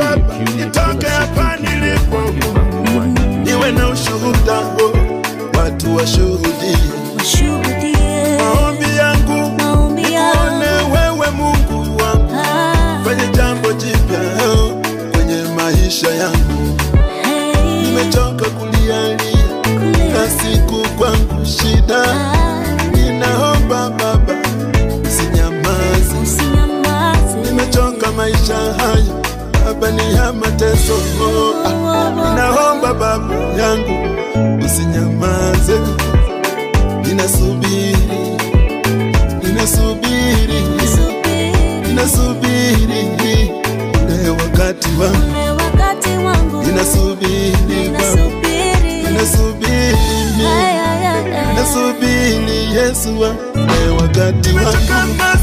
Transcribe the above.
Baba, nitoke hapa nilipo, niwe na ushuhuda, watu washuhudie maombi yangu, nikuone wewe Mungu wangu, fanye jambo jipya kwenye maisha yangu. Nimechoka kulialia na siku kwangu shida, ninaomba Baba usinyamaze. Nimechoka maisha haya Baba, ni ya mateso, ninaomba Baba yangu usinyamaze. Ninasubiri ule wakati wangu, ninasubiri Yesu ule wakati wangu.